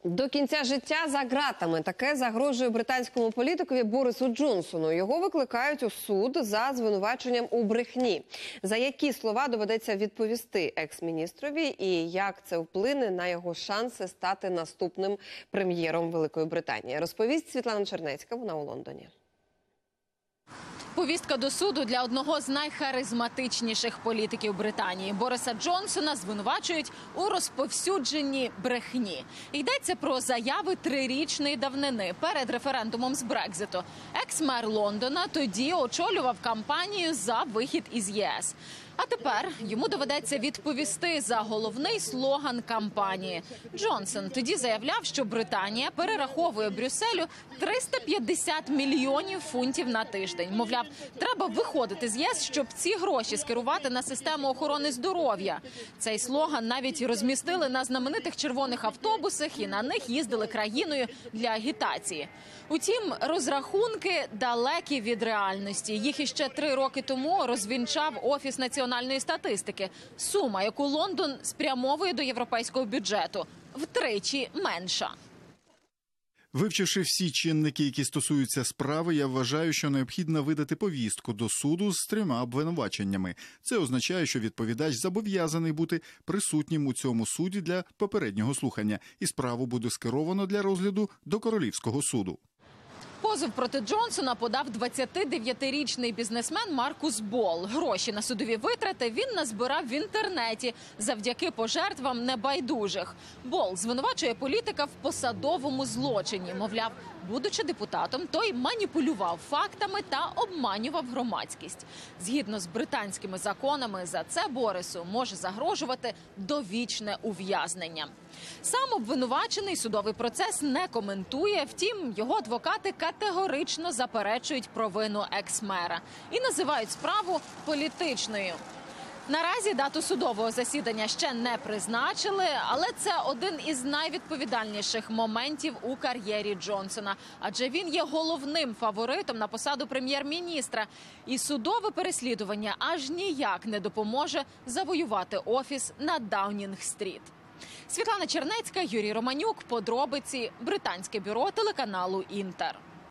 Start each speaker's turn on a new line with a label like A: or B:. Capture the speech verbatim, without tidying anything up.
A: До кінця життя за ґратами. Таке загрожує британському політикові Борису Джонсону. Його викликають у суд за звинуваченням у брехні. За які слова доведеться відповісти екс-міністрові і як це вплине на його шанси стати наступним прем'єром Великої Британії? Розповість Світлана Чернецька, вона у Лондоні.
B: Повістка до суду для одного з найхаризматичніших політиків Британії. Бориса Джонсона звинувачують у розповсюдженні брехні. Йдеться про заяви трирічної давнини перед референдумом з Брекзиту. Екс-мер Лондона тоді очолював кампанію за вихід із ЄС. А тепер йому доведеться відповісти за головний слоган кампанії. Джонсон тоді заявляв, що Британія перераховує Брюсселю триста п'ятдесят мільйонів фунтів на тиждень. Мовляв, треба виходити з ЄС, щоб ці гроші скерувати на систему охорони здоров'я. Цей слоган навіть розмістили на знаменитих червоних автобусах і на них їздили країною для агітації. Утім, розрахунки далекі від реальності. Їх іще три роки тому розвінчав Офіс національної статистики. Сума, яку Лондон спрямовує до європейського бюджету, втричі менша.
C: Вивчивши всі чинники, які стосуються справи, я вважаю, що необхідно видати повістку до суду з трьома обвинуваченнями. Це означає, що відповідач зобов'язаний бути присутнім у цьому суді для попереднього слухання, і справу буде скеровано для розгляду до Королівського суду.
B: Позов проти Джонсона подав двадцятидев'ятирічний бізнесмен Маркус Бол. Гроші на судові витрати він назбирав в інтернеті завдяки пожертвам небайдужих. Бол звинувачує політика в посадовому злочині. Мовляв, будучи депутатом, той маніпулював фактами та обманював громадськість. Згідно з британськими законами, за це Борису може загрожувати довічне ув'язнення. Сам обвинувачений судовий процес не коментує, втім, його адвокати категорично заперечують провину екс-мера і називають справу політичною. Наразі дату судового засідання ще не призначили, але це один із найвідповідальніших моментів у кар'єрі Джонсона. Адже він є головним фаворитом на посаду прем'єр-міністра. І судове переслідування аж ніяк не допоможе завоювати офіс на Даунінг-стріт. Світлана Чернецька, Юрій Романюк. Подробиці. Британське бюро телеканалу «Інтер».